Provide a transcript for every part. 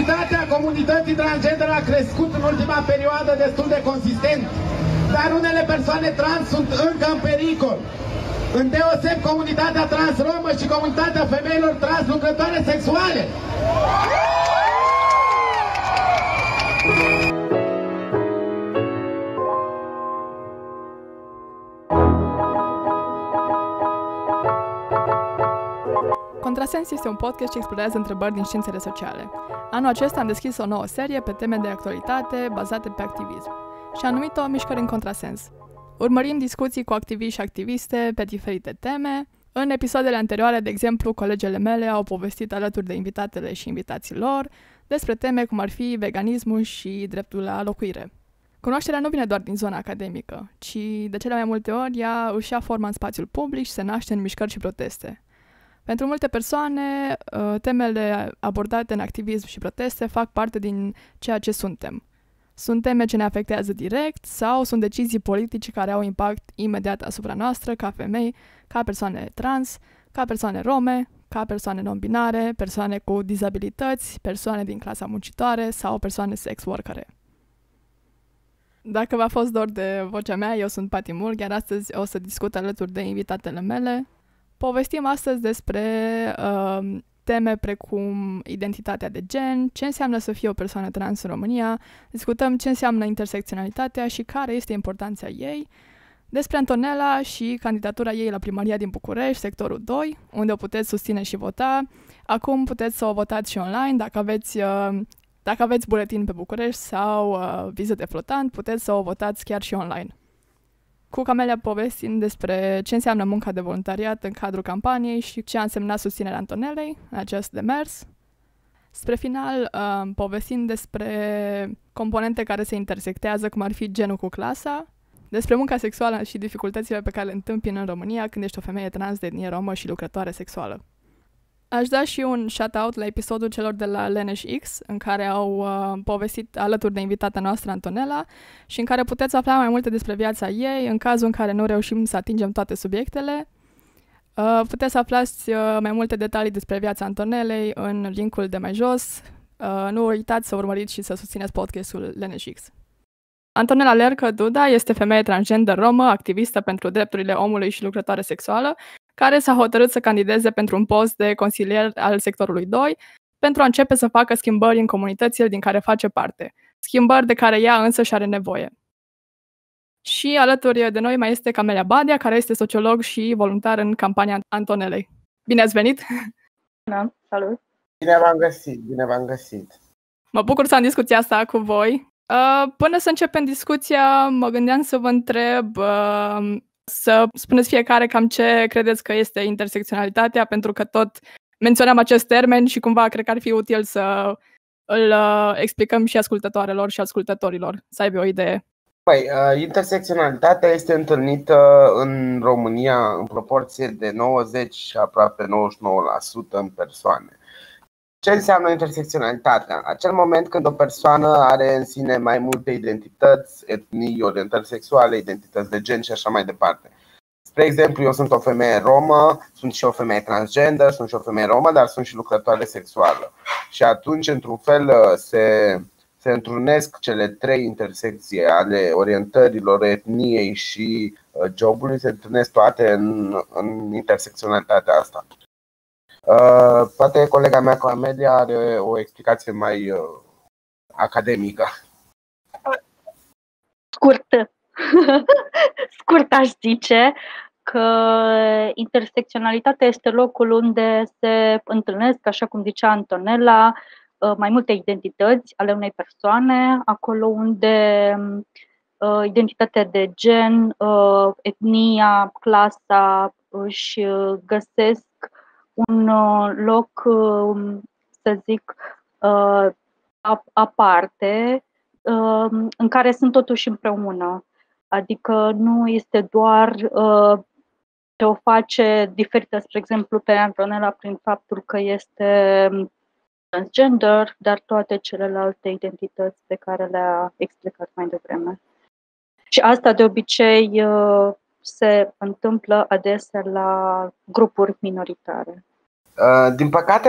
Vizibilitatea comunității transgender a crescut în ultima perioadă destul de consistent, dar unele persoane trans sunt încă în pericol. Îndeoseb comunitatea trans romă și comunitatea femeilor trans lucrătoare sexuale. Contrasens este un podcast ce explorează întrebări din științele sociale. Anul acesta am deschis o nouă serie pe teme de actualitate bazate pe activism și am numit-o Mișcări în Contrasens. Urmărim discuții cu activiști și activiste pe diferite teme. În episoadele anterioare, de exemplu, colegele mele au povestit alături de invitatele și invitații lor despre teme cum ar fi veganismul și dreptul la locuire. Cunoașterea nu vine doar din zona academică, ci de cele mai multe ori ea își ia forma în spațiul public și se naște în mișcări și proteste. Pentru multe persoane, temele abordate în activism și proteste fac parte din ceea ce suntem. Sunt teme ce ne afectează direct sau sunt decizii politice care au impact imediat asupra noastră, ca femei, ca persoane trans, ca persoane rome, ca persoane non-binare, persoane cu dizabilități, persoane din clasa muncitoare sau persoane sex workere. Dacă v-a fost dor de vocea mea, eu sunt Pati Murg, iar astăzi o să discut alături de invitatele mele. Povestim astăzi despre teme precum identitatea de gen, ce înseamnă să fie o persoană trans în România, discutăm ce înseamnă intersecționalitatea și care este importanța ei, despre Antonella și candidatura ei la primăria din București, sectorul 2, unde o puteți susține și vota. Acum puteți să o votați și online, dacă aveți buletin pe București sau viză de flotant, puteți să o votați chiar și online. Cu Camelia povestim despre ce înseamnă munca de voluntariat în cadrul campaniei și ce a însemnat susținerea Antonelei în acest demers. Spre final, povestim despre componente care se intersectează, cum ar fi genul cu clasa, despre munca sexuală și dificultățile pe care le întâmpini în România când ești o femeie trans de etnie romă și lucrătoare sexuală. Aș da și un shout-out la episodul celor de la Leneș X, în care au povestit alături de invitata noastră, Antonella, și în care puteți afla mai multe despre viața ei, în cazul în care nu reușim să atingem toate subiectele. Puteți să aflați mai multe detalii despre viața Antonelei în linkul de mai jos. Nu uitați să urmăriți și să susțineți podcastul Leneș X. Antonella Lercă Duda este femeie transgender romă, activistă pentru drepturile omului și lucrătoare sexuală, care s-a hotărât să candideze pentru un post de consilier al sectorului 2 pentru a începe să facă schimbări în comunitățile din care face parte, schimbări de care ea însă și are nevoie. Și alături de noi mai este Camelia Badea, care este sociolog și voluntar în campania Antonelei. Bine ați venit! Da, salut! Bine v-am găsit! Mă bucur să am discuția asta cu voi. Până să începem discuția, mă gândeam să vă întreb să spuneți fiecare cam ce credeți că este intersecționalitatea, pentru că tot menționăm acest termen și cumva cred că ar fi util să îl explicăm și ascultătoarelor și ascultătorilor, să aibă o idee. Intersecționalitatea este întâlnită în România în proporție de 90 și aproape 99% în persoane. Ce înseamnă intersecționalitatea? Acel moment când o persoană are în sine mai multe identități, etnii, orientări sexuale, identități de gen și așa mai departe. Spre exemplu, eu sunt o femeie romă, sunt și o femeie transgender, sunt și o femeie romă, dar sunt și lucrătoare sexuală. Și atunci, într-un fel, se întrunesc cele trei intersecții ale orientărilor, etniei și jobului, se întrunesc toate în intersecționalitatea asta. Poate colega mea Camelia are o explicație mai academică. Scurt aș zice că intersecționalitatea este locul unde se întâlnesc, așa cum zicea Antonella, mai multe identități ale unei persoane, acolo unde identitatea de gen, etnia, clasa își găsesc un loc, să zic, aparte, în care sunt totuși împreună. Adică nu este doar ce o face diferită, spre exemplu, pe Antonella prin faptul că este transgender, dar toate celelalte identități pe care le-a explicat mai devreme. Și asta de obicei se întâmplă adesea la grupuri minoritare. Din păcate,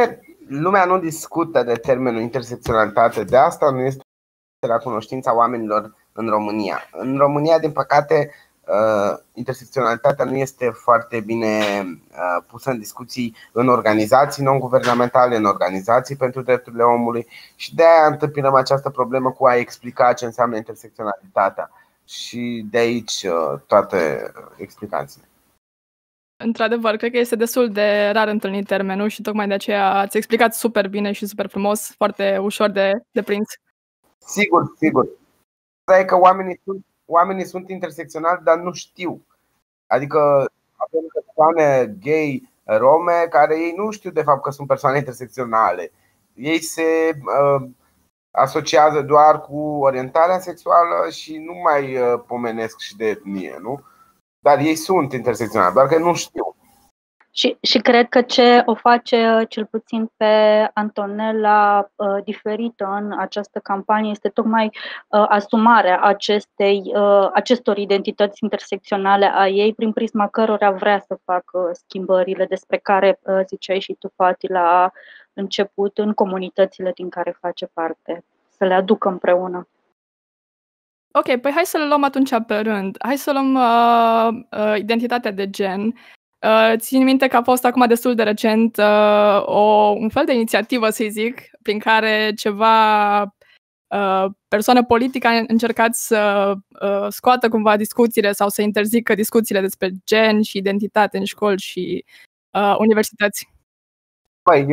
lumea nu discută de termenul intersecționalitate, de asta nu este la cunoștința oamenilor în România. În România, din păcate, intersecționalitatea nu este foarte bine pusă în discuții în organizații non-guvernamentale, în organizații pentru drepturile omului și de aia întâmpinăm această problemă cu a explica ce înseamnă intersecționalitatea. Și de aici toate explicațiile. Într-adevăr, cred că este destul de rar întâlnit termenul și tocmai de aceea ați explicat super bine și super frumos, foarte ușor de prins. Sigur. Asta e că oamenii sunt intersecționali, dar nu știu. Adică avem persoane gay, rome, care ei nu știu de fapt că sunt persoane intersecționale. Ei se asociază doar cu orientarea sexuală și nu mai pomenesc și de etnie, nu? Dar ei sunt intersecționali, doar că nu știu. Și cred că ce o face cel puțin pe Antonella diferită în această campanie este tocmai asumarea acestor identități intersecționale a ei, prin prisma cărora vrea să facă schimbările despre care ziceai și tu, Fati, la început, în comunitățile din care face parte, să le aducă împreună. Ok, păi hai să le luăm atunci pe rând. Hai să luăm identitatea de gen. Țin minte că a fost acum destul de recent un fel de inițiativă, să zic, prin care ceva persoană politică a încercat să scoată cumva discuțiile sau să interzică discuțiile despre gen și identitate în școli și universități. Păi,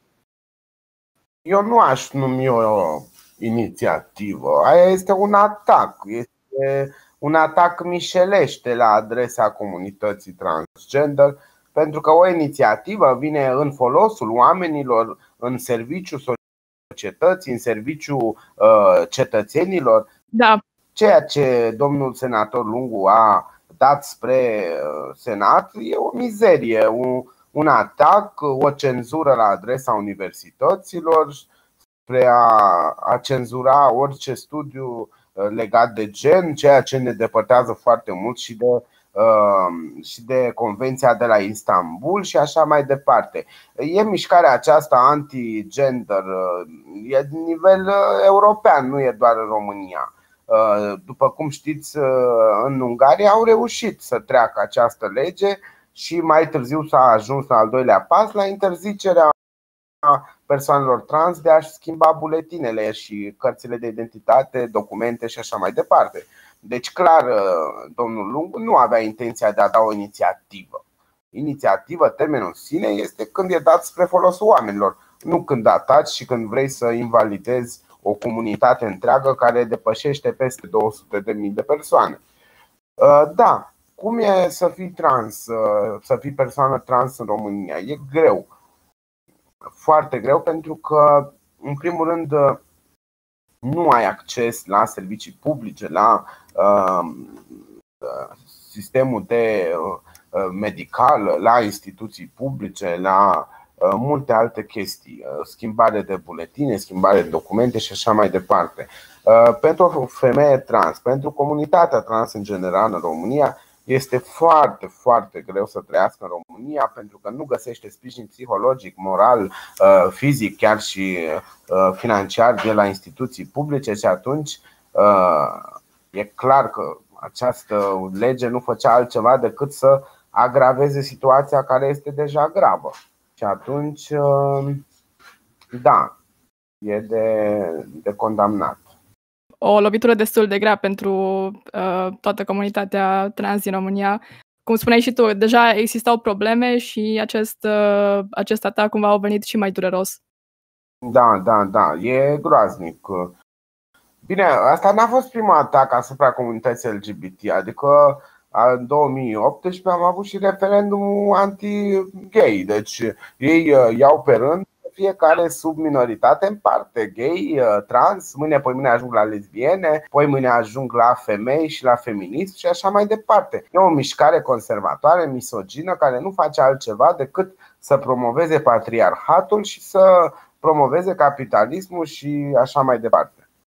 eu nu aș numi o inițiativă. Aia este un atac. Este un atac mișelește la adresa comunității transgender, pentru că o inițiativă vine în folosul oamenilor, în serviciul societății, în serviciul cetățenilor. Da. Ceea ce domnul senator Lungu a dat spre Senat e o mizerie, un atac, o cenzură la adresa universităților, spre a cenzura orice studiu legat de gen, ceea ce ne depărtează foarte mult și de Convenția de la Istanbul și așa mai departe. E mișcarea aceasta anti-gender, e de nivel european, nu e doar în România. După cum știți, în Ungaria au reușit să treacă această lege și mai târziu s-a ajuns la al doilea pas, la interzicerea persoanelor trans de a-și schimba buletinele și cărțile de identitate, documente și așa mai departe. Deci clar, domnul Lungu nu avea intenția de a da o inițiativă. Inițiativă, termenul în sine, este când e dat spre folosul oamenilor, nu când ataci și când vrei să invalidezi o comunitate întreagă care depășește peste 200.000 de persoane. Da, cum e să fii trans, să fii persoană trans în România? E greu. Foarte greu, pentru că, în primul rând, nu ai acces la servicii publice, la sistemul de medical, la instituții publice, la multe alte chestii, schimbare de buletine, schimbare de documente și așa mai departe. Pentru o femeie trans, pentru comunitatea trans în general în România, este foarte, foarte greu să trăiască în România, pentru că nu găsește sprijin psihologic, moral, fizic, chiar și financiar de la instituții publice și atunci e clar că această lege nu făcea altceva decât să agraveze situația care este deja gravă. Și atunci, da, e de condamnat. O lovitură destul de grea pentru toată comunitatea trans din România. Cum spuneai și tu, deja existau probleme și acest atac cumva a venit și mai dureros. Da, e groaznic. Bine, asta n-a fost primul atac asupra comunității LGBT. Adică în 2018 am avut și referendumul anti-gay. Deci ei iau pe rând fiecare subminoritate în parte, gay, trans, mâine ajung la lesbiene, mâine ajung la femei și la feminism și așa mai departe. E o mișcare conservatoare, misogină, care nu face altceva decât să promoveze patriarhatul și să promoveze capitalismul și așa mai departe.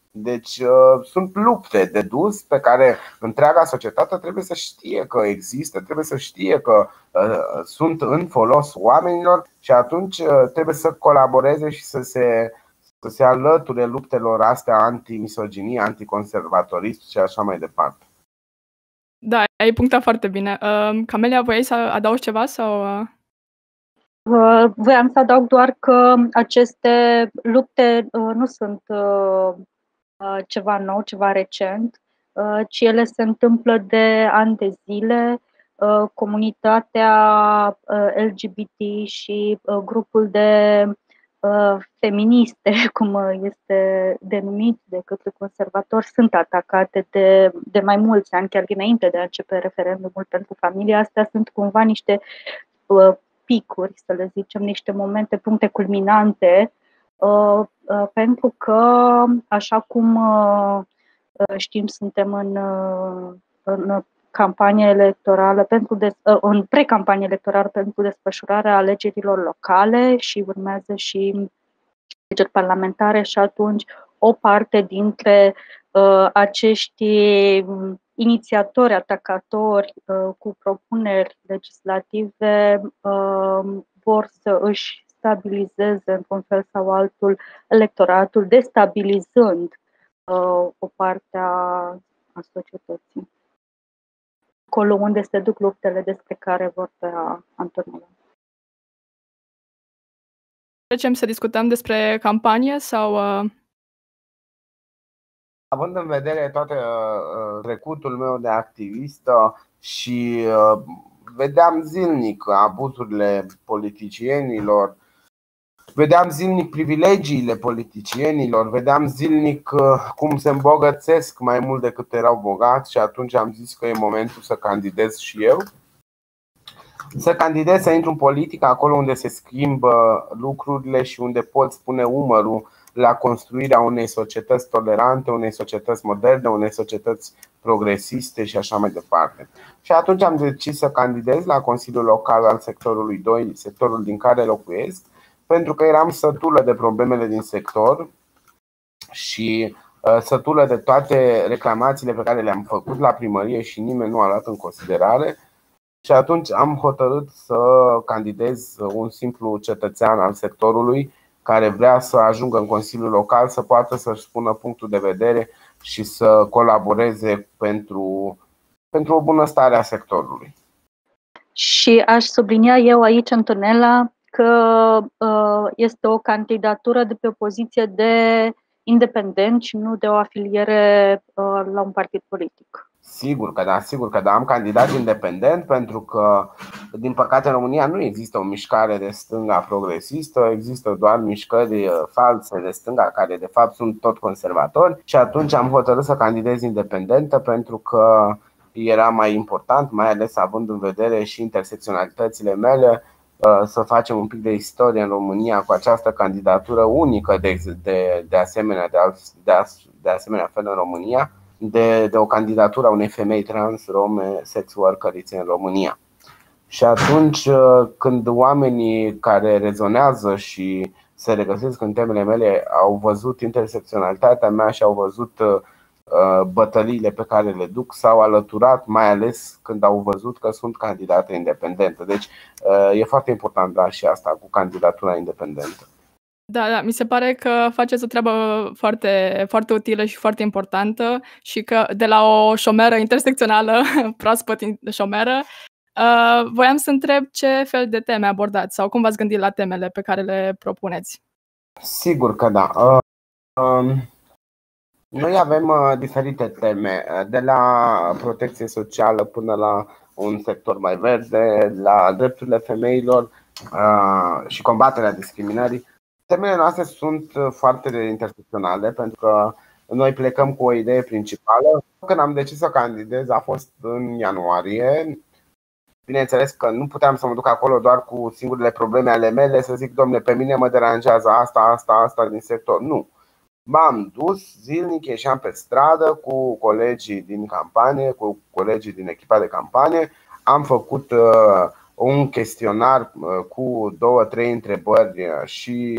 Deci sunt lupte de dus pe care întreaga societate trebuie să știe că există, trebuie să știe că sunt în folos oamenilor și atunci trebuie să colaboreze și să se alăture luptelor astea anti-misoginie, anticonservatorism și așa mai departe. Da, ai punctat foarte bine. Camelia, voiai să adaugi ceva sau? Voiam să adaug doar că aceste lupte nu sunt ceva nou, ceva recent, ci ele se întâmplă de ani de zile. Comunitatea LGBT și grupul de feministe, cum este denumit de către conservatori, sunt atacate de mai mulți ani, chiar dinainte de a începe referendumul pentru familie. Astea sunt cumva niște picuri, să le zicem, niște momente, puncte culminante, pentru că, așa cum știm, suntem în campanie electorală, în pre-campanie electorală pentru desfășurarea alegerilor locale și urmează și alegeri parlamentare și atunci o parte dintre acești inițiatori, atacatori cu propuneri legislative vor să își stabilizeze într-un fel sau altul electoratul, destabilizând o parte a societății. Acolo unde se duc luptele despre care vorbea Antonella. Trecem să discutăm despre campanie sau... Având în vedere toate trecutul meu de activistă și vedeam zilnic abuzurile politicienilor, vedeam zilnic privilegiile politicienilor, vedeam zilnic cum se îmbogățesc mai mult decât erau bogați și atunci am zis că e momentul să candidez și eu. Să candidez, să intru în politică acolo unde se schimbă lucrurile și unde pot pune umărul la construirea unei societăți tolerante, unei societăți moderne, unei societăți progresiste și așa mai departe. Și atunci am decis să candidez la Consiliul Local al sectorului 2, sectorul din care locuiesc, pentru că eram sătulă de problemele din sector și sătulă de toate reclamațiile pe care le-am făcut la primărie și nimeni nu a luat în considerare. Și atunci am hotărât să candidez un simplu cetățean al sectorului care vrea să ajungă în Consiliul Local, să poată să-și spună punctul de vedere și să colaboreze pentru o bunăstare a sectorului. Și aș sublinia eu aici, Antonella, că este o candidatură de pe o poziție de independent și nu de o afiliere la un partid politic. Sigur că da, am candidat independent pentru că, din păcate, în România nu există o mișcare de stânga progresistă, există doar mișcări false de stânga care de fapt sunt tot conservatori și atunci am hotărât să candidez independentă pentru că era mai important, mai ales având în vedere și intersecționalitățile mele, să facem un pic de istorie în România cu această candidatură unică de asemenea fel în România, de o candidatură a unei femei trans rome sex workerițe în România. Și atunci când oamenii care rezonează și se regăsesc în temele mele au văzut intersecționalitatea mea și au văzut bătăliile pe care le duc, s-au alăturat, mai ales când au văzut că sunt candidată independentă. Deci e foarte important, da, și asta cu candidatura independentă. Da, mi se pare că faceți o treabă foarte, foarte utilă și foarte importantă și că de la o șomeră intersecțională, proaspăt șomeră, voiam să întreb ce fel de teme abordați sau cum v-ați gândit la temele pe care le propuneți. Sigur că da. Noi avem diferite teme, de la protecție socială până la un sector mai verde, la drepturile femeilor și combaterea discriminării. Temele noastre sunt foarte intersecționale pentru că noi plecăm cu o idee principală. Când am decis să candidez a fost în ianuarie. Bineînțeles că nu puteam să mă duc acolo doar cu singurele probleme ale mele, să zic, dom'le, pe mine mă deranjează asta din sector. Nu. M-am dus zilnic, ieșeam pe stradă cu colegii din campanie, cu colegii din echipa de campanie. Am făcut un chestionar cu 2-3 întrebări și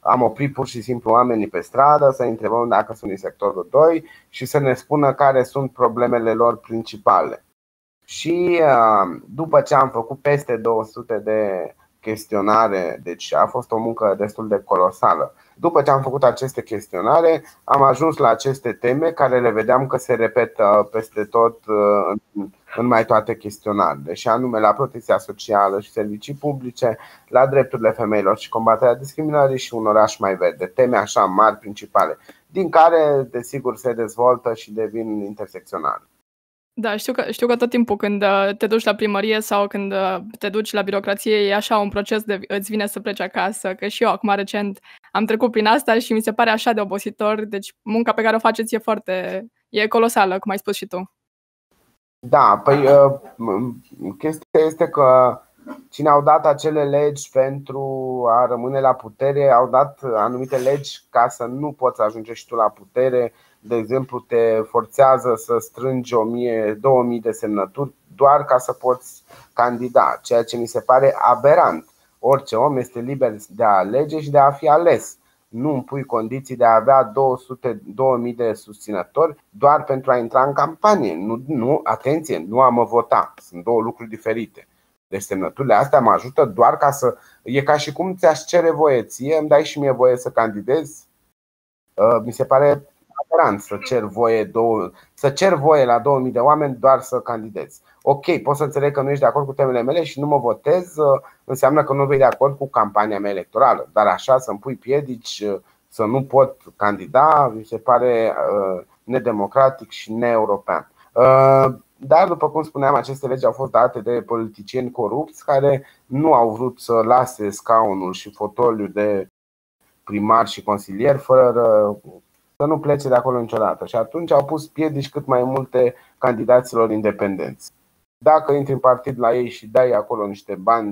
am oprit pur și simplu oamenii pe stradă să întrebăm dacă sunt din sectorul 2 și să ne spună care sunt problemele lor principale. Și după ce am făcut peste 200 de chestionare, deci a fost o muncă destul de colosală. După ce am făcut aceste chestionare, am ajuns la aceste teme care le vedeam că se repetă peste tot în mai toate chestionarele, și anume la protecția socială și servicii publice, la drepturile femeilor și combaterea discriminării și un oraș mai verde. Teme așa mari, principale, din care desigur se dezvoltă și devin intersecționale. Da, știu că tot timpul când te duci la primărie sau când te duci la birocrație e așa un proces de îți vine să pleci acasă, că și eu acum recent am trecut prin asta și mi se pare așa de obositor, deci munca pe care o faceți e colosală, cum ai spus și tu. Da, păi chestia este că cine au dat acele legi pentru a rămâne la putere, au dat anumite legi ca să nu poți ajunge și tu la putere. De exemplu, te forțează să strângi 1000-2000 de semnături doar ca să poți candida, ceea ce mi se pare aberant. Orice om este liber de a alege și de a fi ales. Nu îmi pui condiții de a avea 2000 de susținători doar pentru a intra în campanie. Nu, atenție, nu a mă vota. Sunt două lucruri diferite. Deci semnăturile astea mă ajută doar ca să... E ca și cum ți-aș cere voie ție, îmi dai și mie voie să candidez. Mi se pare aberant să cer voie la 2000 de oameni doar să candidez. Ok, pot să înțeleg că nu ești de acord cu temele mele și nu mă votez, înseamnă că nu vei de acord cu campania mea electorală. Dar așa să-mi pui piedici să nu pot candida, mi se pare nedemocratic și neeuropean. Dar, după cum spuneam, aceste legi au fost date de politicieni corupți care nu au vrut să lase scaunul și fotoliul de primar și consilier fără să nu plece de acolo niciodată. Și atunci au pus piedici cât mai multe candidaților independenți. Dacă intri în partid la ei și dai acolo niște bani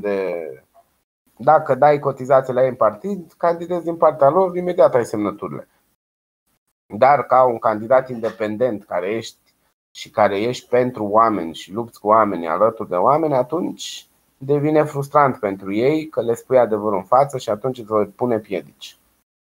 dacă dai cotizații la ei în partid, candidezi din partea lor, imediat ai semnăturile. Dar ca un candidat independent care ești pentru oameni și lupți cu oamenii, alături de oameni, atunci devine frustrant pentru ei că le spui adevărul în față și atunci îți voi pune piedici.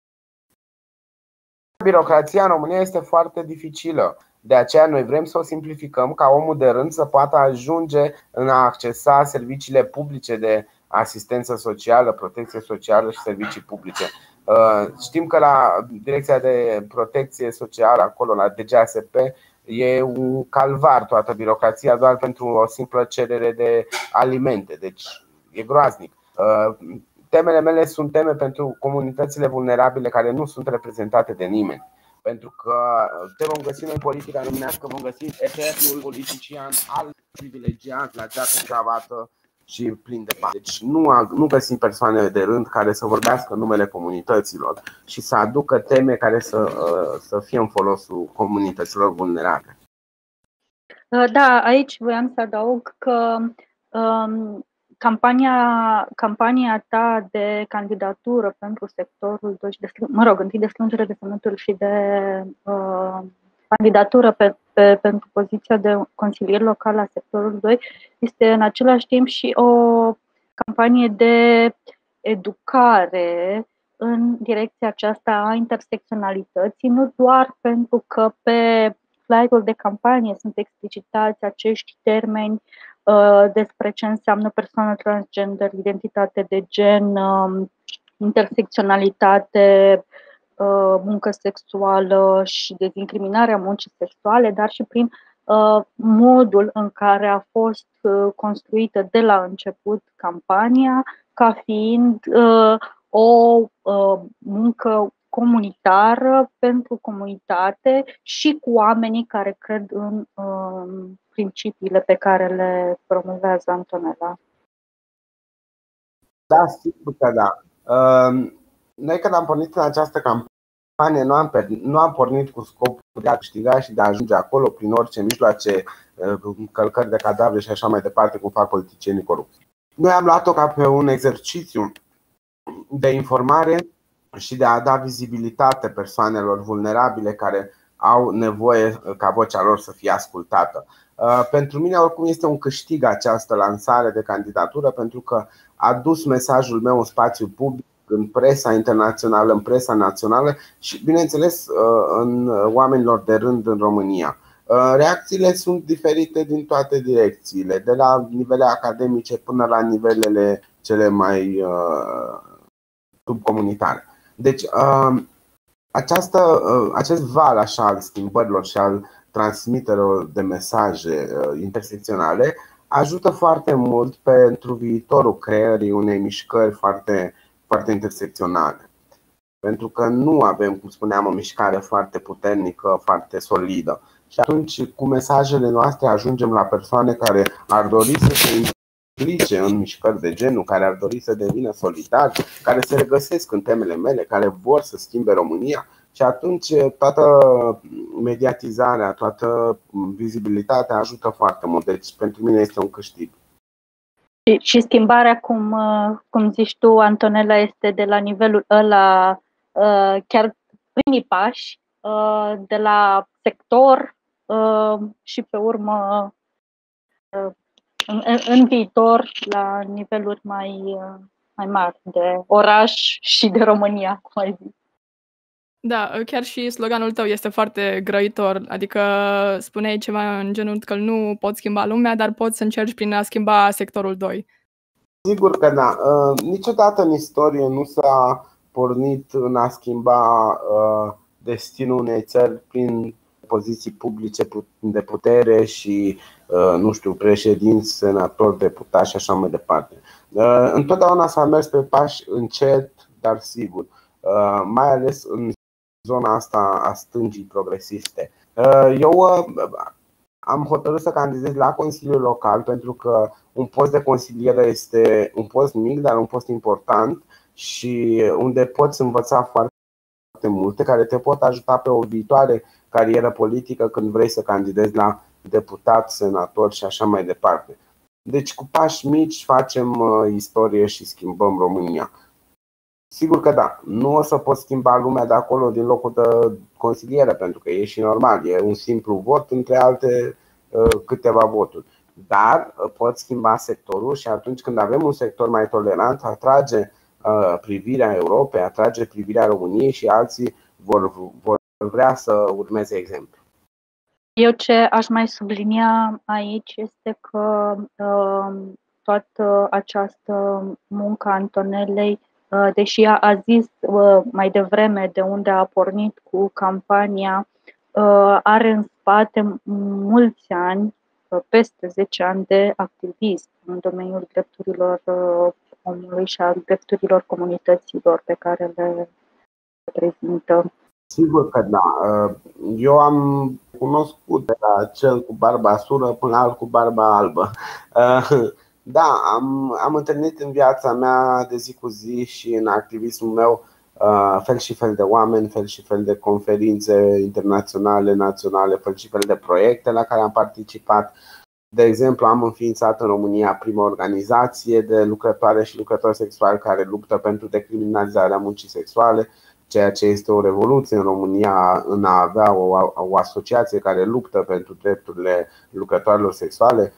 Birocrația în România este foarte dificilă. De aceea noi vrem să o simplificăm ca omul de rând să poată ajunge în a accesa serviciile publice de asistență socială, protecție socială și servicii publice. Știm că la Direcția de Protecție Socială, acolo la DGASP, e un calvar toată birocrația doar pentru o simplă cerere de alimente. Deci e groaznic. Temele mele sunt teme pentru comunitățile vulnerabile care nu sunt reprezentate de nimeni. Pentru că te vom găsi în politica românească, vom găsi eternul politician alt privilegiat la geată cravată și plin de bani. Deci nu găsim persoane de rând care să vorbească în numele comunităților și să aducă teme care să fie în folosul comunităților vulnerabile. Da, aici voiam să adaug că campania ta de candidatură pentru sectorul 2, întâi de strângere de semnături și de candidatură pentru poziția de consilier local la sectorul 2 este în același timp și o campanie de educare în direcția aceasta a intersecționalității, nu doar pentru că pe slide-ul de campanie sunt explicitați acești termeni despre ce înseamnă persoană transgender, identitate de gen, intersecționalitate, muncă sexuală și dezincriminarea muncii sexuale, dar și prin modul în care a fost construită de la început campania ca fiind o muncă comunitară pentru comunitate și cu oamenii care cred în principiile pe care le promovează Antonela. Da, sigur că da. Noi când am pornit în această campanie nu am pornit cu scopul de a câștiga și de a ajunge acolo prin orice mijloace, încălcări de cadavre și așa mai departe, cum fac politicienii corupți. Noi am luat-o ca pe un exercițiu de informare și de a da vizibilitate persoanelor vulnerabile care au nevoie ca vocea lor să fie ascultată. Pentru mine oricum este un câștig această lansare de candidatură, pentru că a dus mesajul meu în spațiu public în presa internațională, în presa națională și, bineînțeles, în oamenilor de rând în România. Reacțiile sunt diferite din toate direcțiile, de la nivele academice până la nivelele cele mai subcomunitare. Deci, acest val așa al schimbărilor și al transmiterilor de mesaje intersecționale ajută foarte mult pentru viitorul creării unei mișcări foarte, foarte intersecționale. Pentru că nu avem, cum spuneam, o mișcare foarte puternică, foarte solidă. Și atunci, cu mesajele noastre ajungem la persoane care ar dori să se implice în mișcări de genul, care ar dori să devină solidari, care se regăsesc în temele mele, care vor să schimbe România. Și atunci toată mediatizarea, toată vizibilitatea ajută foarte mult. Deci pentru mine este un câștig. Și schimbarea, cum zici tu, Antonella, este de la nivelul ăla, chiar primii pași, de la sector și pe urmă în viitor la niveluri mai mari de oraș și de România, cum ai zis. Da, chiar și sloganul tău este foarte grăitor, adică spuneai ceva în genul că nu poți schimba lumea, dar poți să încerci prin a schimba sectorul 2. Sigur că da. Niciodată în istorie nu s-a pornit în a schimba destinul unei țări prin poziții publice de putere și, nu știu, președinți, senatori, deputați și așa mai departe. Întotdeauna s-a mers pe pași încet, dar sigur, mai ales în zona asta a stângii progresiste. Eu am hotărât să candidez la Consiliul Local pentru că un post de consiliere este un post mic, dar un post important și unde poți învăța foarte multe, care te pot ajuta pe o viitoare carieră politică când vrei să candidezi la deputat, senator și așa mai departe. Deci cu pași mici facem istorie și schimbăm România. Sigur că da, nu o să poți schimba lumea de acolo din locul de consiliere, pentru că e și normal, e un simplu vot între alte câteva voturi. Dar poți schimba sectorul și atunci când avem un sector mai tolerant, atrage privirea Europei, atrage privirea României și alții vor vrea să urmeze exemplu. Eu ce aș mai sublinia aici este că toată această muncă a Antonellei, deși a zis mai devreme de unde a pornit cu campania, are în spate mulți ani, peste 10 ani de activism în domeniul drepturilor omului și al drepturilor comunităților pe care le reprezintă. Sigur că da. Eu am cunoscut de la cel cu barba sură până la alt cu barba albă. Da, am întâlnit în viața mea de zi cu zi și în activismul meu fel și fel de oameni, fel și fel de conferințe internaționale, naționale, fel și fel de proiecte la care am participat. De exemplu, am înființat în România prima organizație de lucrătoare și lucrători sexuali care luptă pentru decriminalizarea muncii sexuale, ceea ce este o revoluție în România în a avea o asociație care luptă pentru drepturile lucrătoarelor sexuale.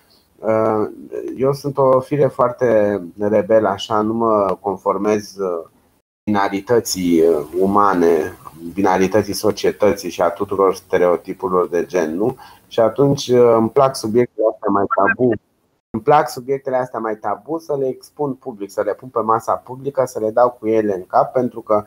Eu sunt o fire foarte rebelă, așa, nu mă conformez binarității umane, binarității societății și a tuturor stereotipurilor de gen, nu? Și atunci îmi plac subiectele astea mai tabu. Îmi plac subiectele astea mai tabu să le expun public, să le pun pe masa publică, să le dau cu ele în cap, pentru că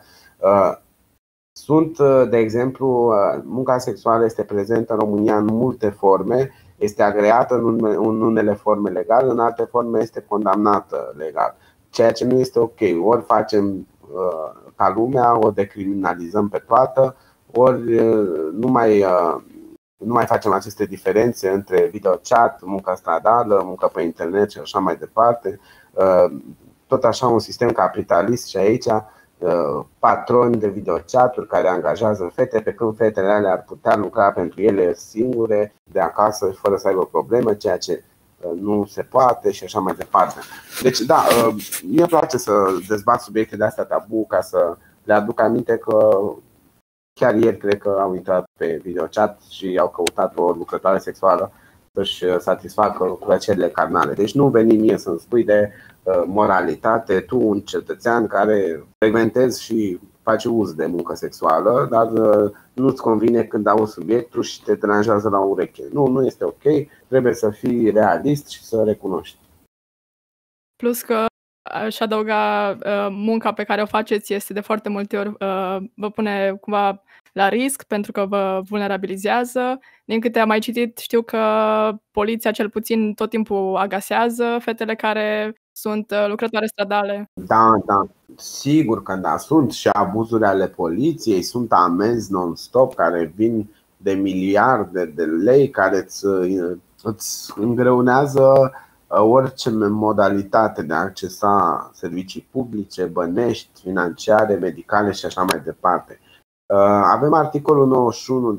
sunt, de exemplu, munca sexuală este prezentă în România în multe forme, este agreată în unele forme legal, în alte forme este condamnată legal, ceea ce nu este ok. Ori facem ca lumea, o decriminalizăm pe toată, ori nu mai facem aceste diferențe între videochat, munca stradală, munca pe internet și așa mai departe. Tot așa un sistem capitalist și aici patroni de videochaturi care angajează fete, pe când fetele alea ar putea lucra pentru ele singure, de acasă, fără să aibă probleme, ceea ce nu se poate și așa mai departe. Deci da, mie îmi place să dezbat subiectele astea tabu ca să le aduc aminte că chiar ieri cred că au intrat pe videochat și au căutat o lucrătoare sexuală să-și satisfacă plăcerile carnale. Deci nu veni mie să-mi spui de moralitate, tu un cetățean care frecventezi și faci uz de muncă sexuală, dar nu-ți convine când auzi subiectul și te deranjează la ureche. Nu este ok, trebuie să fii realist și să recunoști. Plus că aș adăuga, munca pe care o faceți este de foarte multe ori, vă pune cumva la risc pentru că vă vulnerabilizează. Din câte am mai citit, știu că poliția cel puțin tot timpul agasează fetele care sunt lucrătoare stradale. Da, sigur că da, sunt și abuzuri ale poliției, sunt amenzi non-stop care vin de miliarde de lei care îți îngreunează orice modalitate de a accesa servicii publice, bănești, financiare, medicale și așa mai departe. Avem articolul 91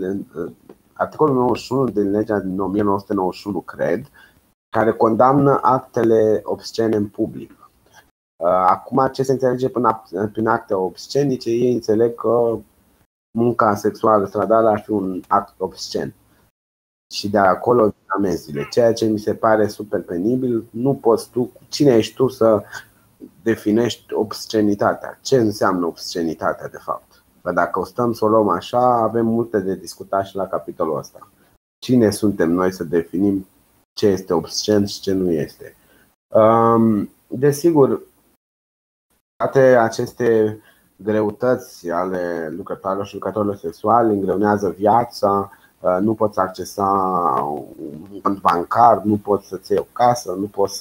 din legea din 1991, cred, care condamnă actele obscene în public. Acum, ce se înțelege prin acte obscenice? Ei înțeleg că munca sexuală stradală ar fi un act obscen. Și de acolo vin amenzile, ceea ce mi se pare super penibil. Nu poți tu, cine ești tu să definești obscenitatea? Ce înseamnă obscenitatea de fapt? Că dacă o stăm să o luăm așa, avem multe de discutat și la capitolul ăsta. Cine suntem noi să definim ce este obscen și ce nu este? Desigur, toate aceste greutăți ale lucrătorilor și lucrătorilor sexuali îngreunează viața. Nu poți accesa un cont bancar, nu poți să-ți iei o casă,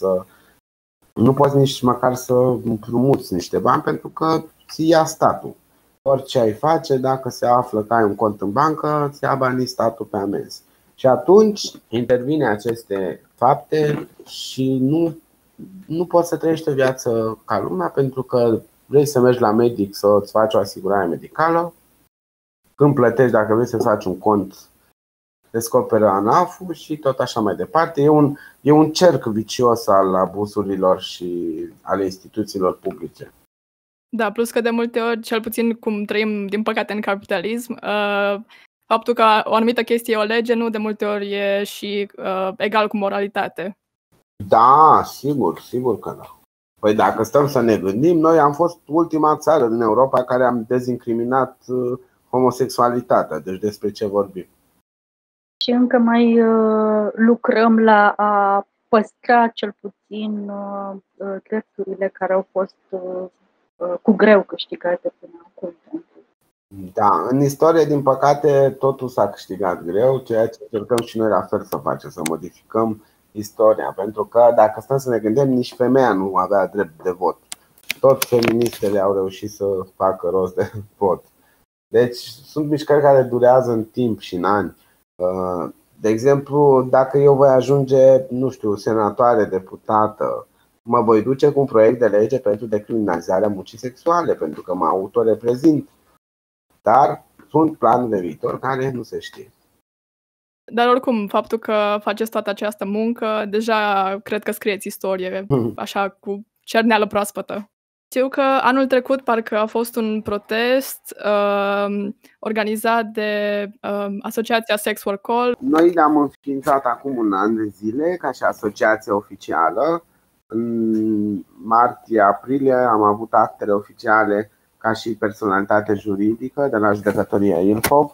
nu poți nici măcar să împrumuți niște bani pentru că ți ia statul. Orice ai face, dacă se află că ai un cont în bancă, ți ia banii statul pe amenzi. Și atunci intervine aceste fapte și nu poți să trăiești o viață ca lumea pentru că vrei să mergi la medic să-ți faci o asigurare medicală. Când plătești, dacă vrei să faci un cont, descoperă ANAF-ul și tot așa mai departe. E un cerc vicios al abuzurilor și ale instituțiilor publice. Da, plus că de multe ori, cel puțin cum trăim din păcate în capitalism, faptul că o anumită chestie e o lege nu de multe ori e și egal cu moralitate. Da, sigur că da. Păi dacă stăm să ne gândim, noi am fost ultima țară din Europa care am dezincriminat homosexualitatea. Deci despre ce vorbim? Și încă mai lucrăm la a păstra cel puțin drepturile care au fost cu greu câștigate până acum. Da, în istorie, din păcate, totul s-a câștigat greu, ceea ce încercăm și noi la fel să facem, să modificăm istoria. Pentru că dacă stăm să ne gândim, nici femeia nu avea drept de vot. Tot feministele au reușit să facă rost de vot. Deci sunt mișcări care durează în timp și în ani. De exemplu, dacă eu voi ajunge, nu știu, senatoare, deputată, mă voi duce cu un proiect de lege pentru decriminalizarea muncii sexuale, pentru că mă autoreprezint. Dar sunt planuri de viitor care nu se știe. Dar oricum, faptul că faceți toată această muncă, deja cred că scrieți istorie, așa, cu cerneală proaspătă. Știu că anul trecut parcă a fost un protest organizat de Asociația Sex Work All. Noi le-am înființat acum un an de zile ca și asociație oficială. În martie-aprilie am avut actele oficiale ca și personalitate juridică de la judecătoria Ilfov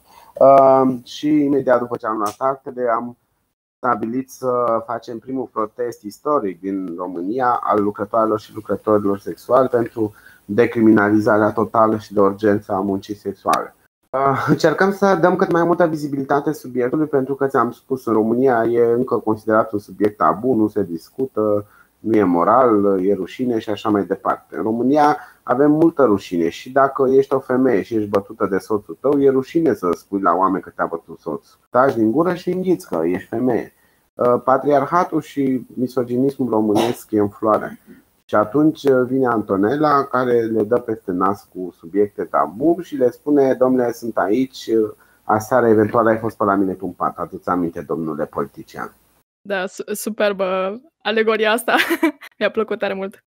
și imediat după ce am luat actele am stabilit să facem primul protest istoric din România al lucrătoarelor și lucrătorilor sexuali pentru decriminalizarea totală și de urgență a muncii sexuale. Încercăm să dăm cât mai multă vizibilitate subiectului pentru că, ți-am spus, în România e încă considerat un subiect tabu, nu se discută, nu e moral, e rușine și așa mai departe. În România avem multă rușine și dacă ești o femeie și ești bătută de soțul tău, e rușine să spui la oameni că te-a bătut soțul. Taci din gură și înghiți că ești femeie. Patriarhatul și misoginismul românesc e în floare. Și atunci vine Antonela care le dă peste nas cu subiecte tabu și le spune: domnule, sunt aici, aseară eventual ai fost pe la mine pe un pat, adu-ți aminte, domnule politician. Da, superbă alegoria asta. Mi-a plăcut tare mult.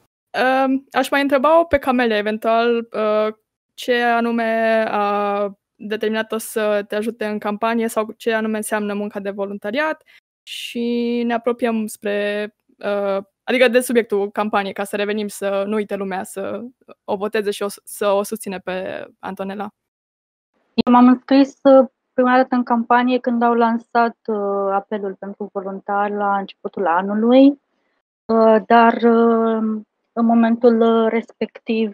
Aș mai întreba-o pe Camelia, eventual, ce anume a determinată să te ajute în campanie sau ce anume înseamnă munca de voluntariat și ne apropiem spre, adică de subiectul campaniei, ca să revenim, să nu uite lumea să o voteze și să o susține pe Antonela. Eu m-am înscris prima dată în campanie când au lansat apelul pentru voluntari la începutul anului, dar în momentul respectiv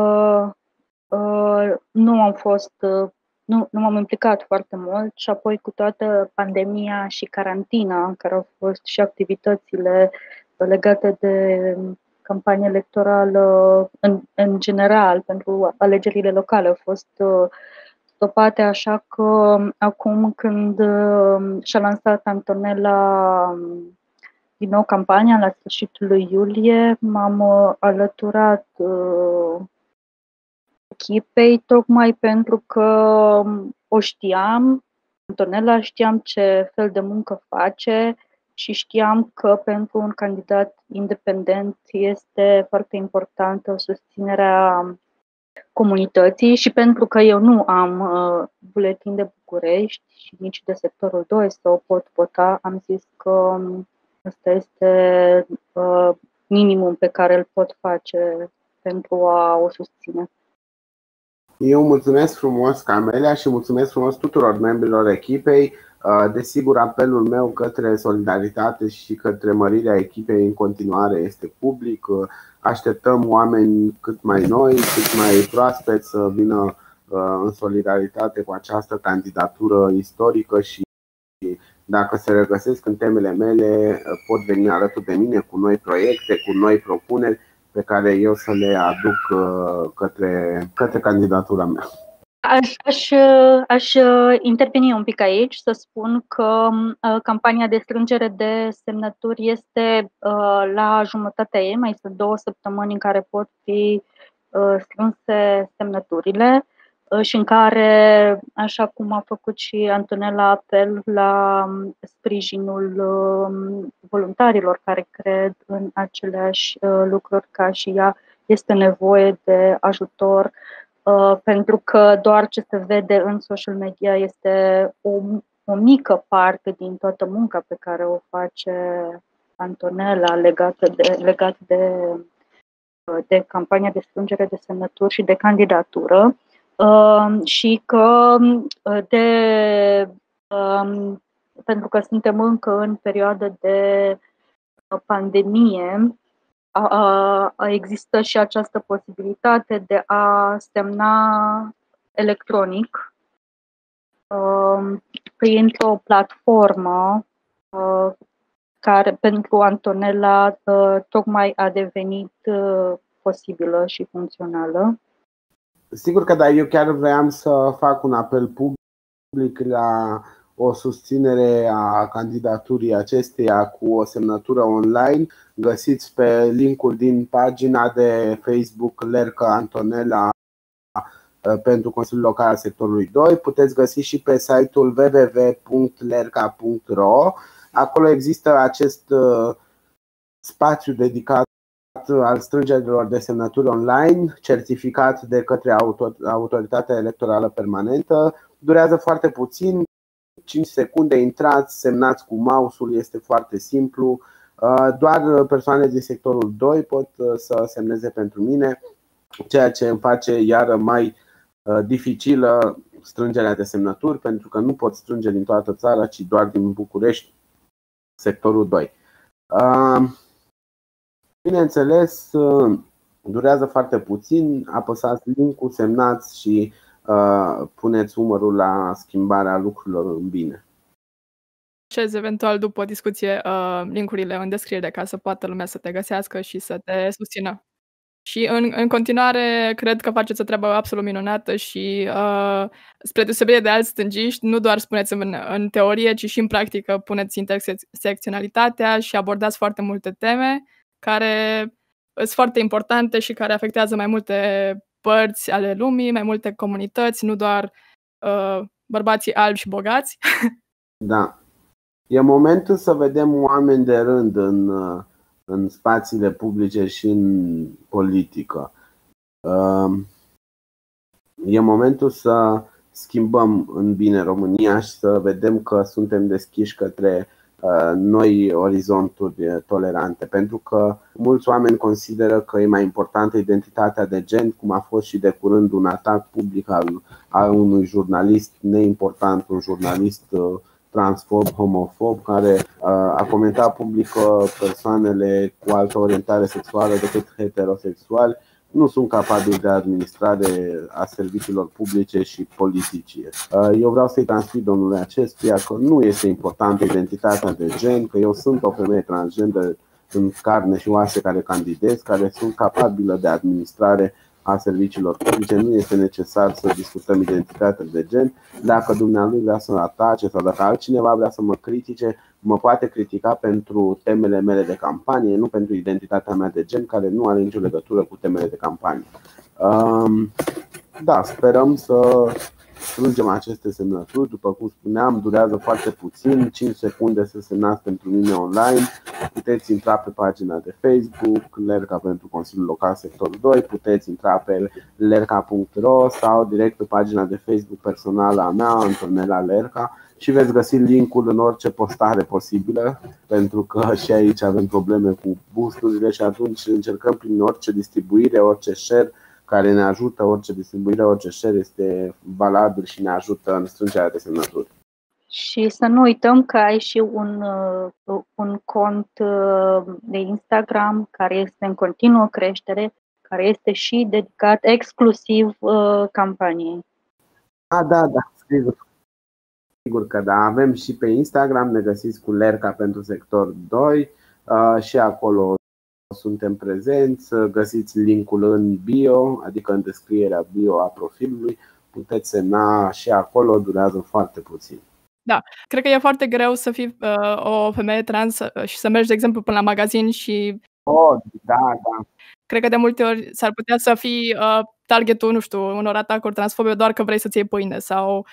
nu am fost, nu m-am implicat foarte mult și apoi cu toată pandemia și carantina, care au fost și activitățile legate de campanie electorală în general pentru alegerile locale au fost stopate, așa că acum când și-a lansat Antonela din nou campania la sfârșitul lui iulie, m-am alăturat echipei tocmai pentru că o știam, Antonela, știam ce fel de muncă face și știam că pentru un candidat independent este foarte importantă susținerea comunității și pentru că eu nu am buletin de București și nici de sectorul 2 să o pot vota, am zis că ăsta este minimum pe care îl pot face pentru a o susține. Eu mulțumesc frumos, Camelia, și mulțumesc frumos tuturor membrilor echipei. Desigur, apelul meu către solidaritate și către mărirea echipei în continuare este public. Așteptăm oameni cât mai noi, cât mai proaspeți să vină în solidaritate cu această candidatură istorică și dacă se regăsesc în temele mele, pot veni alături de mine cu noi proiecte, cu noi propuneri pe care eu să le aduc către candidatura mea. Aș interveni un pic aici, să spun că campania de strângere de semnături este la jumătatea ei, mai sunt 2 săptămâni în care pot fi strânse semnăturile și în care, așa cum a făcut și Antonela apel la sprijinul voluntarilor care cred în aceleași lucruri ca și ea, este nevoie de ajutor, pentru că doar ce se vede în social media este o mică parte din toată munca pe care o face Antonela legat de campania de strângere de semnături și de candidatură. Și că pentru că suntem încă în perioadă de pandemie, există și această posibilitate de a semna electronic printr-o platformă care pentru Antonela tocmai a devenit posibilă și funcțională. Sigur că da, eu chiar vreau să fac un apel public la o susținere a candidaturii acesteia cu o semnătură online. Găsiți pe linkul din pagina de Facebook Lerca Antonela pentru Consiliul Local al Sectorului 2. Puteți găsi și pe site-ul www.lerca.ro. Acolo există acest spațiu dedicat al strângerilor de semnături online, certificat de către Autoritatea Electorală Permanentă. Durează foarte puțin, 5 secunde, intrați, semnați cu mouse-ul, este foarte simplu. Doar persoane din sectorul 2 pot să semneze pentru mine, ceea ce îmi face iară mai dificilă strângerea de semnături, pentru că nu pot strânge din toată țara, ci doar din București, sectorul 2. Bineînțeles, durează foarte puțin, apăsați link-ul, semnați și puneți umărul la schimbarea lucrurilor în bine. Eventual după discuție link-urile în descriere ca să poată lumea să te găsească și să te susțină. Și în continuare cred că faceți o treabă absolut minunată și spre deosebire de alți stângiști, nu doar spuneți în teorie, ci și în practică puneți intersecționalitatea și abordați foarte multe teme care sunt foarte importante și care afectează mai multe părți ale lumii, mai multe comunități, nu doar bărbații albi și bogați. Da. E momentul să vedem oameni de rând în spațiile publice și în politică. E momentul să schimbăm în bine România și să vedem că suntem deschiși către noi orizonturi tolerante. Pentru că mulți oameni consideră că e mai importantă identitatea de gen, cum a fost și de curând un atac public al unui jurnalist neimportant, un jurnalist transfob, homofob, care a comentat public că persoanele cu altă orientare sexuală decât heterosexuali nu sunt capabili de administrare a serviciilor publice și politice. Eu vreau să-i transmit domnului acestuia că nu este importantă identitatea de gen, că eu sunt o femeie transgender în carne și oase care candidez, care sunt capabilă de administrare a serviciilor publice. Nu este necesar să discutăm identitatea de gen. Dacă dumnealui vrea să atace sau dacă altcineva vrea să mă critique, mă poate critica pentru temele mele de campanie, nu pentru identitatea mea de gen, care nu are nicio legătură cu temele de campanie. Da, sperăm să strângem aceste semnături. După cum spuneam, durează foarte puțin, 5 secunde să semnați pentru mine online. Puteți intra pe pagina de Facebook Lerca pentru Consiliul Local Sector 2, puteți intra pe lerca.ro sau direct pe pagina de Facebook personală a mea, Antonela Lerca, și veți găsi linkul în orice postare posibilă, pentru că și aici avem probleme cu boosturile și atunci încercăm prin orice distribuire, orice share care ne ajută, orice distribuire, orice share este valabil și ne ajută în strângerea de semnături. Și să nu uităm că ai și un cont de Instagram care este în continuă creștere, care este și dedicat exclusiv campaniei. Da, sigur că da. Avem și pe Instagram, ne găsiți cu Lerca pentru Sector 2 și acolo suntem prezenți. Găsiți linkul în bio, adică în descrierea bio a profilului. Puteți semna și acolo, durează foarte puțin. Da, cred că e foarte greu să fii o femeie trans și să mergi, de exemplu, până la magazin și... Da. Cred că de multe ori s-ar putea să fii targetul, nu știu, unor atacuri transfobe doar că vrei să-ți iei pâine sau...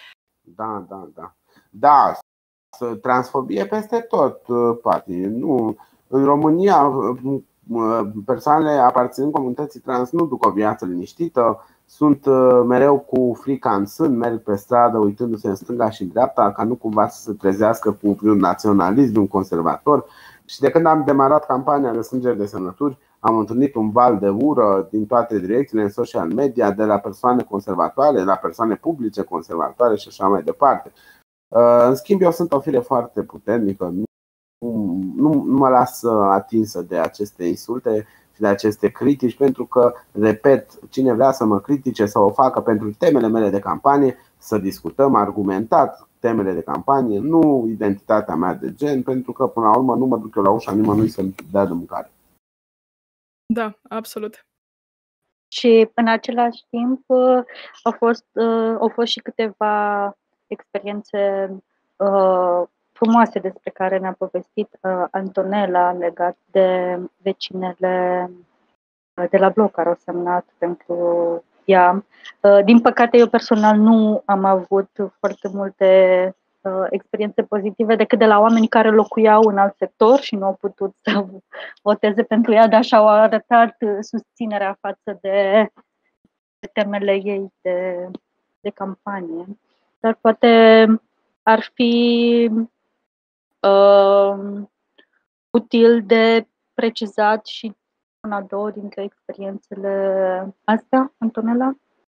Da, transfobie peste tot, Pati. Nu, în România, persoanele aparținând comunității trans nu duc o viață liniștită. Sunt mereu cu frica în sân, merg pe stradă uitându-se în stânga și în dreapta, ca nu cumva să se trezească cu un naționalism, un conservator. Și de când am demarat campania de strângere de semnături, am întâlnit un val de ură din toate direcțiile în social media, de la persoane conservatoare, la persoane publice conservatoare și așa mai departe. În schimb, eu sunt o fire foarte puternică, nu mă las atinsă de aceste insulte și de aceste critici, pentru că, repet, cine vrea să mă critique, să o facă pentru temele mele de campanie, să discutăm argumentat temele de campanie, nu identitatea mea de gen, pentru că, până la urmă, nu mă duc eu la ușa nimănui să-mi dea de mâncare. Da, absolut. Și în același timp au fost și câteva experiențe frumoase despre care ne-a povestit Antonela legat de vecinele de la bloc care au semnat pentru ea. Din păcate, eu personal nu am avut foarte multe experiențe pozitive decât de la oameni care locuiau în alt sector și nu au putut să voteze pentru ea, dar și-au arătat susținerea față de temele ei de campanie. Dar poate ar fi util de precizat și una, două dintre experiențele astea, Antonela.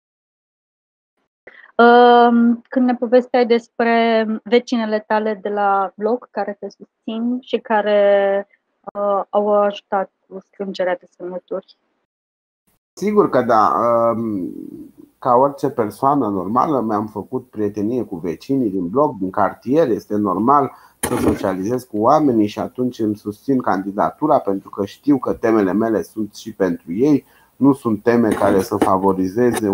Când ne povesteai despre vecinele tale de la bloc care te susțin și care au ajutat cu strângerea de semnături. Sigur că da. Ca orice persoană normală, mi-am făcut prietenie cu vecinii din bloc, din cartier. Este normal să socializez cu oamenii și atunci îmi susțin candidatura, pentru că știu că temele mele sunt și pentru ei. Nu sunt teme care să favorizeze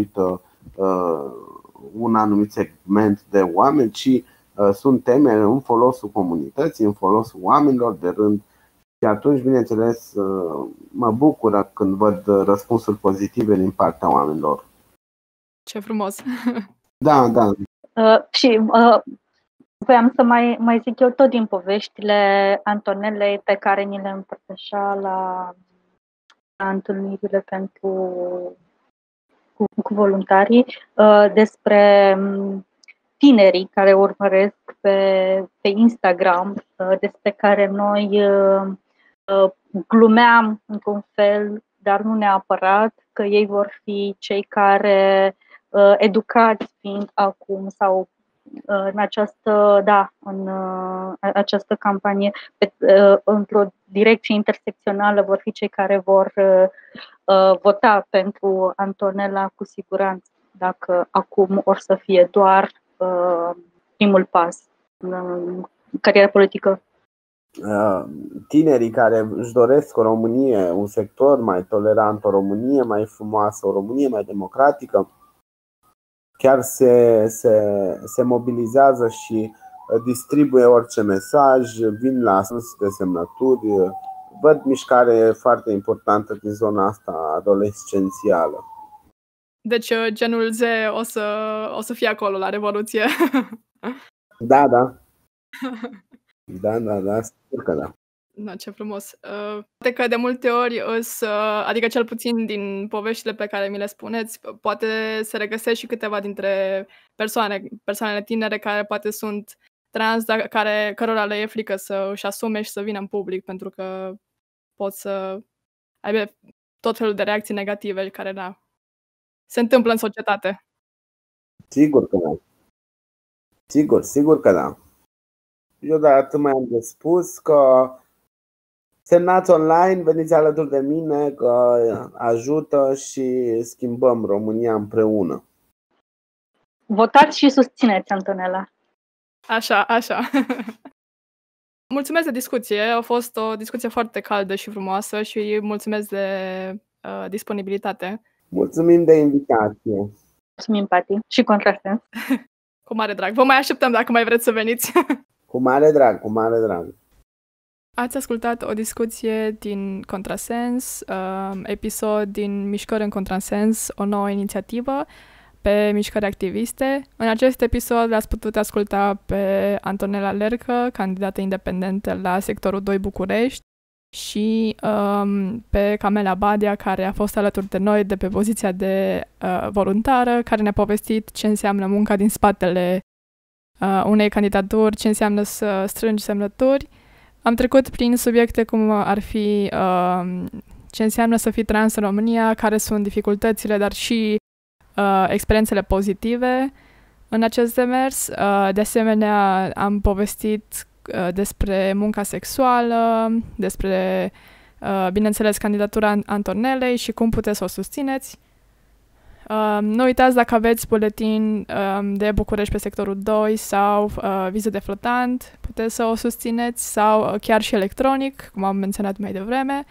un anumit segment de oameni, ci sunt teme în folosul comunității, în folosul oamenilor de rând. Și atunci, bineînțeles, mă bucură când văd răspunsuri pozitive din partea oamenilor. Ce frumos! Da. Și voiam să mai zic eu tot din poveștile Antonelei pe care ni le împărtășea la întâlnirile cu cu voluntarii despre tinerii care urmăresc pe Instagram, despre care noi glumeam într-un fel, dar nu neapărat, că ei vor fi cei care, educați fiind acum sau în această campanie, într-o direcție intersecțională, vor fi cei care vor vota pentru Antonela cu siguranță, dacă acum or să fie doar primul pas în cariera politică. Tinerii care își doresc o Românie, un sector mai tolerant, o Românie mai frumoasă, o Românie mai democratică, chiar se mobilizează și distribuie orice mesaj, vin la strâns de semnături. Văd mișcare foarte importantă din zona asta adolescențială. Deci genul Z o să fie acolo la Revoluție. Da. Da, sigur că da. Da, ce frumos. Poate că de multe ori adică cel puțin din poveștile pe care mi le spuneți, poate se regăsesc și câteva dintre persoanele tinere care poate sunt trans, dar cărora le e frică să își asume și să vină în public, pentru că pot să aibă tot felul de reacții negative care se întâmplă în societate. Sigur că da. Sigur că da. Eu de atât mai am de spus că semnați online, veniți alături de mine, că ajută și schimbăm România împreună. Votați și susțineți, Antonela. Așa. Mulțumesc de discuție, a fost o discuție foarte caldă și frumoasă și mulțumesc de disponibilitate. Mulțumim de invitație. Mulțumim, Pati, și Contrasens. Cu mare drag. Vă mai așteptăm dacă mai vreți să veniți. Cu mare drag. Ați ascultat o discuție din Contrasens, episod din Mișcări în Contrasens, o nouă inițiativă pe mișcări activiste. În acest episod le-ați putut asculta pe Antonela Lercă, candidată independentă la sectorul 2 București, și pe Camela Badia, care a fost alături de noi de pe poziția de voluntară, care ne-a povestit ce înseamnă munca din spatele unei candidaturi, ce înseamnă să strângi semnături. Am trecut prin subiecte cum ar fi ce înseamnă să fii trans în România, care sunt dificultățile, dar și experiențele pozitive în acest demers. De asemenea, am povestit despre munca sexuală, despre, bineînțeles, candidatura Antonelei și cum puteți să o susțineți. Nu uitați, dacă aveți buletin de București pe sectorul 2 sau viză de flotant, puteți să o susțineți, sau chiar și electronic, cum am menționat mai devreme.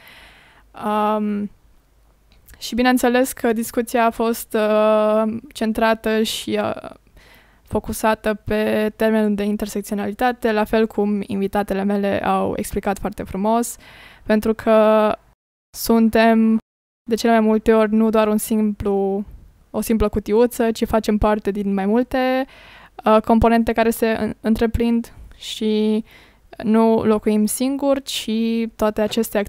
Și bineînțeles că discuția a fost centrată și focusată pe termenul de intersecționalitate, la fel cum invitatele mele au explicat foarte frumos, pentru că suntem de cele mai multe ori nu doar o simplă cutiuță, ci facem parte din mai multe componente care se întreprind și nu locuim singuri, ci toate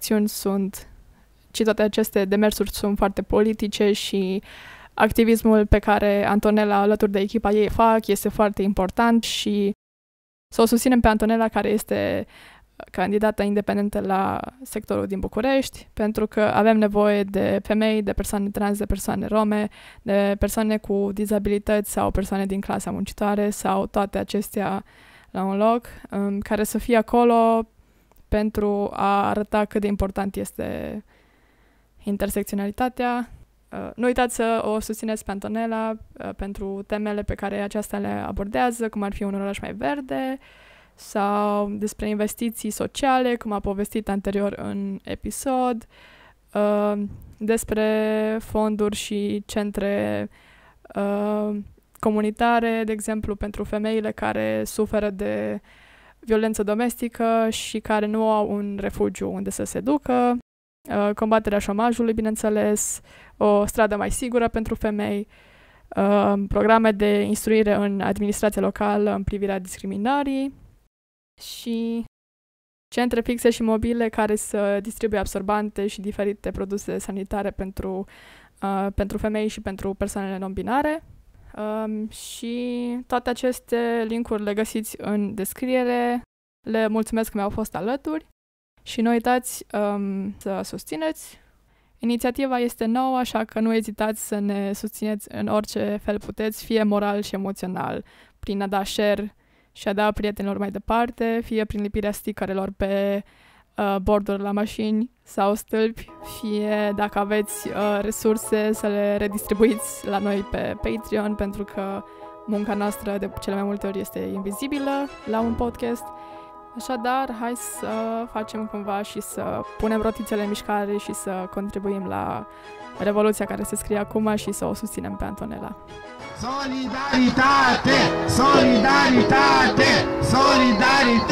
aceste demersuri sunt foarte politice și activismul pe care Antonela alături de echipa ei fac este foarte important și să o susținem pe Antonela, care este candidată independentă la sectorul din București, pentru că avem nevoie de femei, de persoane trans, de persoane rome, de persoane cu dizabilități sau persoane din clasa muncitoare sau toate acestea la un loc, care să fie acolo pentru a arăta cât de important este intersecționalitatea. Nu uitați să o susțineți pe Antonela pentru temele pe care aceasta le abordează, cum ar fi un oraș mai verde, sau despre investiții sociale, cum a povestit anterior în episod, despre fonduri și centre comunitare, de exemplu, pentru femeile care suferă de violență domestică și care nu au un refugiu unde să se ducă, combaterea șomajului, bineînțeles, o stradă mai sigură pentru femei, programe de instruire în administrația locală în privirea discriminării și centre fixe și mobile care să distribuie absorbante și diferite produse sanitare pentru pentru femei și pentru persoanele non-binare. Și toate aceste linkuri le găsiți în descriere. Le mulțumesc că mi-au fost alături și nu uitați să susțineți. Inițiativa este nouă, așa că nu ezitați să ne susțineți în orice fel puteți, fie moral și emoțional, prin a da share și a da prietenilor mai departe, fie prin lipirea stickerelor pe borduri la mașini sau stâlpi, fie dacă aveți resurse să le redistribuiți la noi pe Patreon, pentru că munca noastră de cele mai multe ori este invizibilă la un podcast. Așadar, hai să facem cumva și să punem rotițele în mișcare și să contribuim la revoluția care se scrie acum și să o susținem pe Antonella. Solidaritate! Solidaritate! Solidaritate!